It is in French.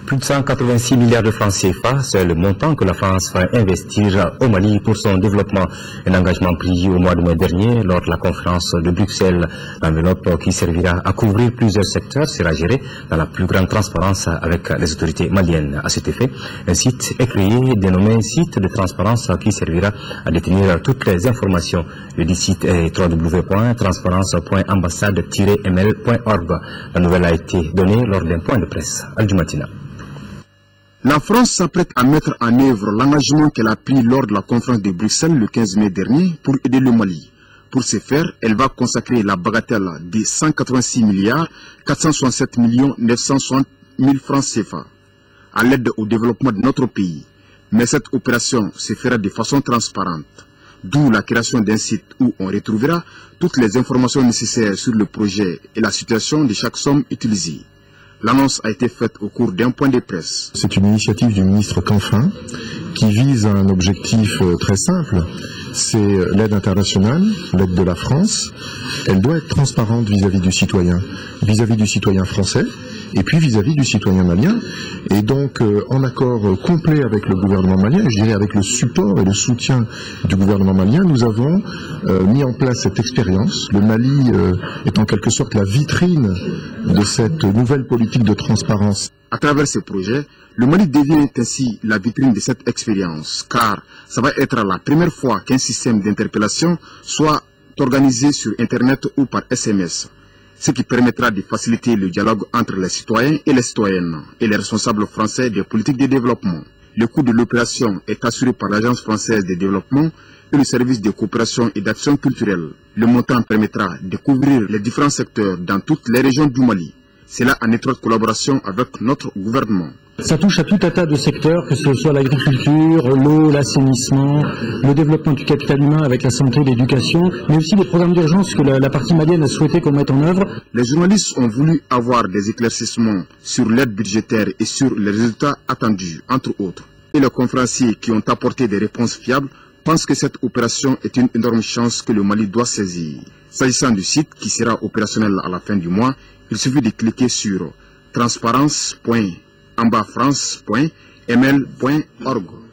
Plus de 186 milliards de francs CFA, c'est le montant que la France va investir au Mali pour son développement. Un engagement pris au mois de mai dernier lors de la conférence de Bruxelles. L'enveloppe qui servira à couvrir plusieurs secteurs sera gérée dans la plus grande transparence avec les autorités maliennes. À cet effet, un site est créé dénommé site de transparence qui servira à détenir toutes les informations. Le dit site est www.transparence.ambassade-ml.org. La nouvelle a été donnée lors d'un point de presse du matin. La France s'apprête à mettre en œuvre l'engagement qu'elle a pris lors de la conférence de Bruxelles le 15 mai dernier pour aider le Mali. Pour ce faire, elle va consacrer la bagatelle de 186 milliards 467 960 000 francs CFA à l'aide au développement de notre pays. Mais cette opération se fera de façon transparente, d'où la création d'un site où on retrouvera toutes les informations nécessaires sur le projet et la situation de chaque somme utilisée. L'annonce a été faite au cours d'un point de presse. C'est une initiative du ministre Canfin qui vise un objectif très simple, c'est l'aide internationale, l'aide de la France. Elle doit être transparente vis-à-vis du citoyen français et puis vis-à-vis du citoyen malien. Et donc, en accord complet avec le gouvernement malien, je dirais avec le support et le soutien du gouvernement malien, nous avons mis en place cette expérience. Le Mali est en quelque sorte la vitrine de cette nouvelle politique de transparence. À travers ce projet, le Mali devient ainsi la vitrine de cette expérience, car ça va être la première fois qu'un système d'interpellation soit organisé sur Internet ou par SMS, ce qui permettra de faciliter le dialogue entre les citoyens et les citoyennes et les responsables français des politiques de développement. Le coût de l'opération est assuré par l'Agence française de développement et le service de coopération et d'action culturelle. Le montant permettra de couvrir les différents secteurs dans toutes les régions du Mali. C'est là en étroite collaboration avec notre gouvernement. Ça touche à tout un tas de secteurs, que ce soit l'agriculture, l'eau, l'assainissement, le développement du capital humain avec la santé, l'éducation, mais aussi les programmes d'urgence que la partie malienne a souhaité qu'on mette en œuvre. Les journalistes ont voulu avoir des éclaircissements sur l'aide budgétaire et sur les résultats attendus, entre autres. Et les conférenciers qui ont apporté des réponses fiables pensent que cette opération est une énorme chance que le Mali doit saisir. S'agissant du site qui sera opérationnel à la fin du mois, il suffit de cliquer sur transparence.ambafrance.ml.org.